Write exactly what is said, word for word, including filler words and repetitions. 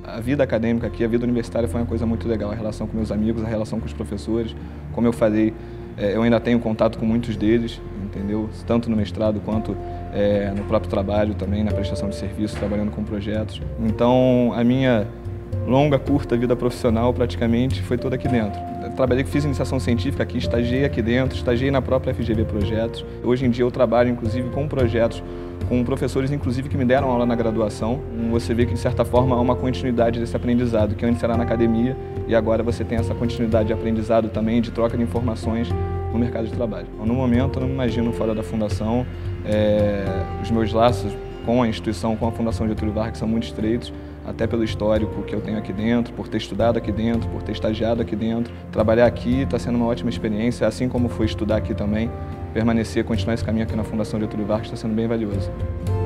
A vida acadêmica aqui, a vida universitária foi uma coisa muito legal, a relação com meus amigos, a relação com os professores. Como eu falei, eu ainda tenho contato com muitos deles, entendeu? Tanto no mestrado quanto é, no próprio trabalho também, na prestação de serviço, trabalhando com projetos. Então, a minha longa, curta vida profissional praticamente foi toda aqui dentro. Eu trabalhei, fiz iniciação científica aqui, estagiei aqui dentro, estagiei na própria F G V Projetos. Hoje em dia eu trabalho inclusive com projetos, com professores inclusive que me deram aula na graduação. Você vê que de certa forma há uma continuidade desse aprendizado, que antes era na academia e agora você tem essa continuidade de aprendizado também, de troca de informações no mercado de trabalho. No momento eu não me imagino fora da Fundação, é, os meus laços com a instituição, com a Fundação Getúlio Vargas são muito estreitos, até pelo histórico que eu tenho aqui dentro, por ter estudado aqui dentro, por ter estagiado aqui dentro. Trabalhar aqui está sendo uma ótima experiência, assim como foi estudar aqui também. Permanecer, continuar esse caminho aqui na Fundação Getúlio Vargas está sendo bem valioso.